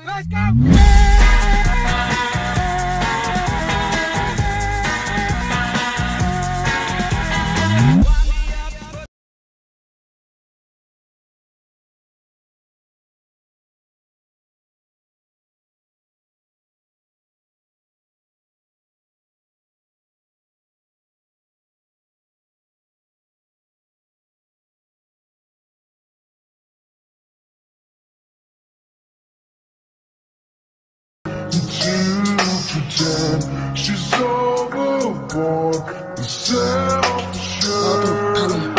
Let's go! She's overboard. The set off the shirt.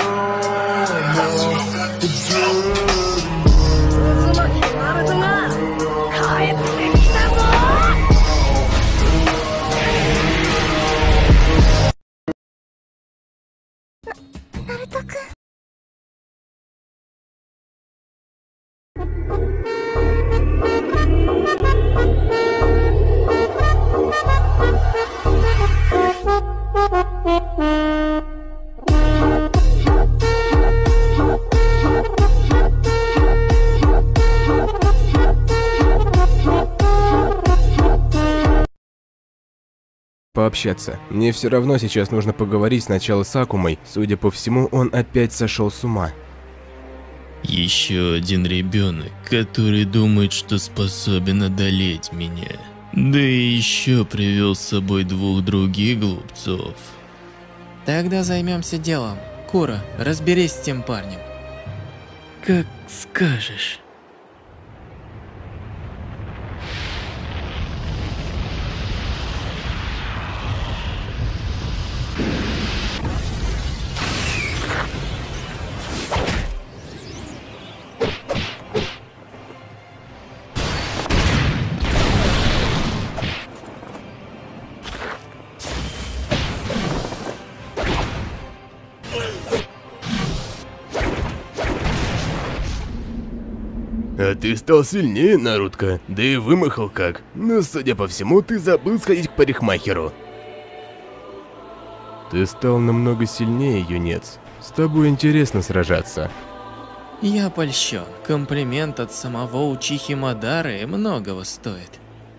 Пообщаться. Мне все равно сейчас нужно поговорить сначала с Акумой. Судя по всему, он опять сошел с ума. Еще один ребенок, который думает, что способен одолеть меня. Да и еще привел с собой двух других глупцов. Тогда займемся делом. Кура, разберись с тем парнем. Как скажешь. А ты стал сильнее, Нарутка, да и вымахал как. Но, судя по всему, ты забыл сходить к парикмахеру. Ты стал намного сильнее, юнец. С тобой интересно сражаться. Я польщен. Комплимент от самого Учихи Мадары многого стоит.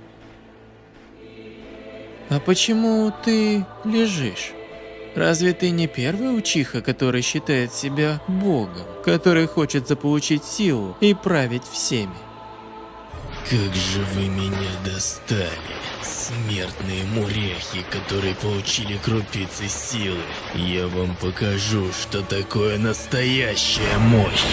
А почему ты лежишь? Разве ты не первый Учиха, который считает себя богом, который хочет заполучить силу и править всеми? Как же вы меня достали, смертные мурехи, которые получили крупицы силы. Я вам покажу, что такое настоящая мощь.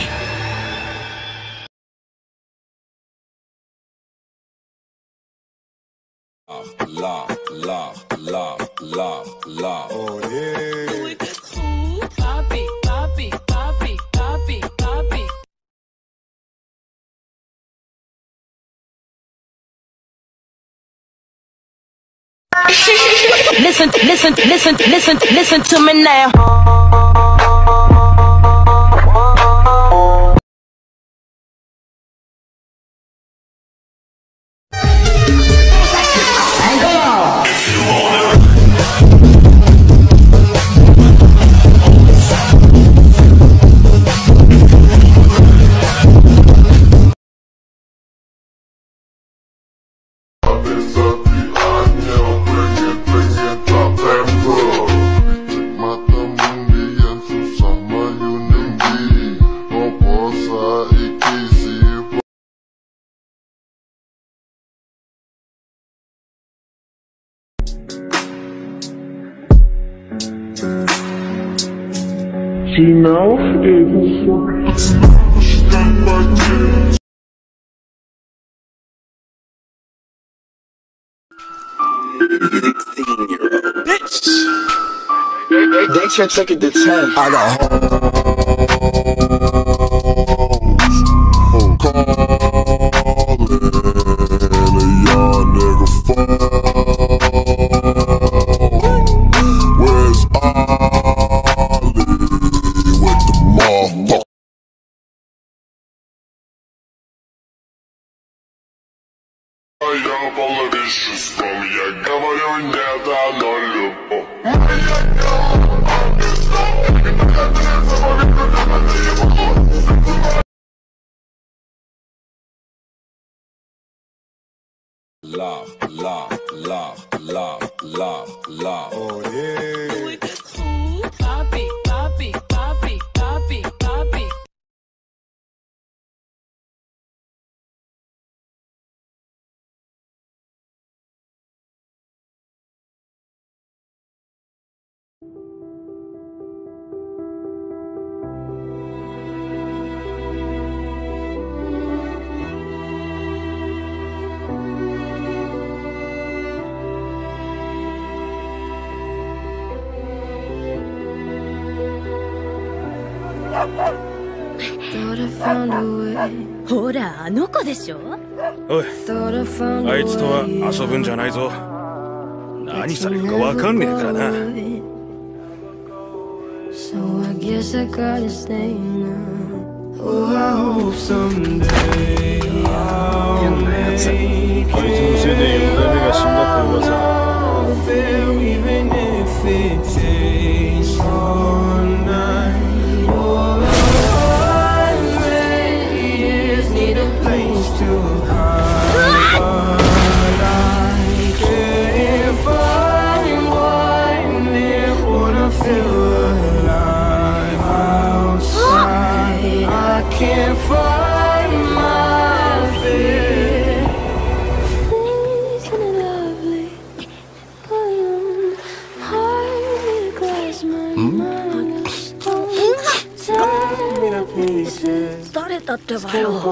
Love, love, love, love, love. Oh yeah. Papi, papi, papi, papi, papi. Listen to me now. Final They took it to 10. I got Love, love, love, love, love, love. Oh yeah. Papi, papi, papi, papi, papi. Thought I found a way. ほら、あの子でしょ。 おい、 Thought I found a あ way. いつとは遊ぶんじゃないぞ。何されるかわかんねえからな。 So I guess I gotta stay now. Oh, I hope someday I'll make it. あいつのせいで4代目が死んだって噂。 Even if it takes all night. Oh, I just need a place to hide. But I can't find one that wanna feel alive outside. I can't find my fear. Isn't it lovely? Alone, heart made of glass, my mind of stone. Tear me to pieces. 誰だってばよ。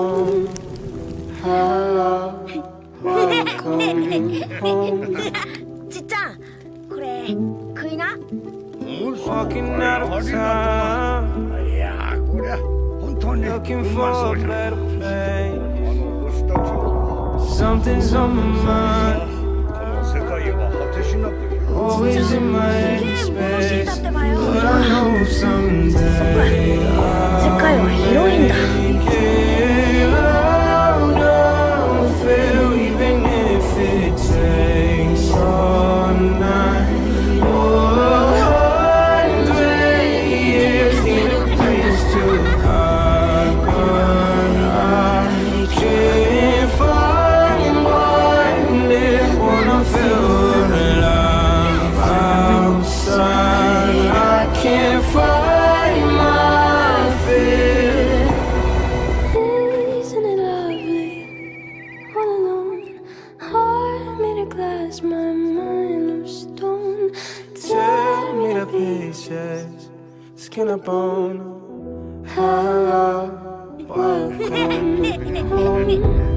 Hello, welcome home. ちっちゃん、これ食いな。 Walking out of time, looking for a better place. Something's on my mind, always in my headspace. But I know someday 世界は広いんだ。 I'll get out of it, even if it takes all night. Oh, 100 years need a place to hide, but I can't find one that wanna feel alive outside. I can't find my fear. Isn't it lovely? All alone, heart made of glass, my mind of stone. Tear me to pieces, skin and bone. Hello, welcome home.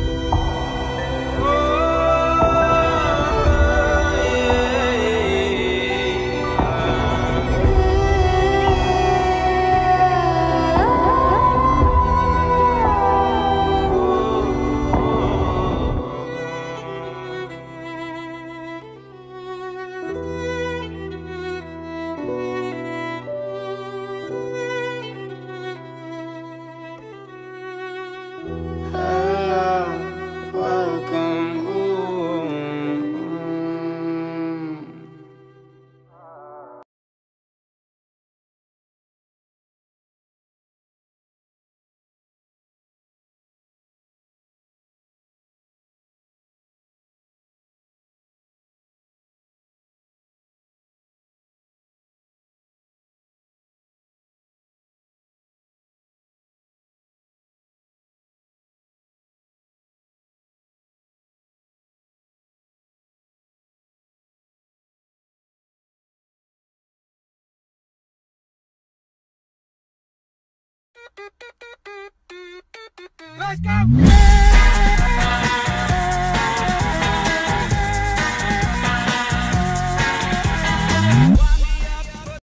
Welcome home. Let's go!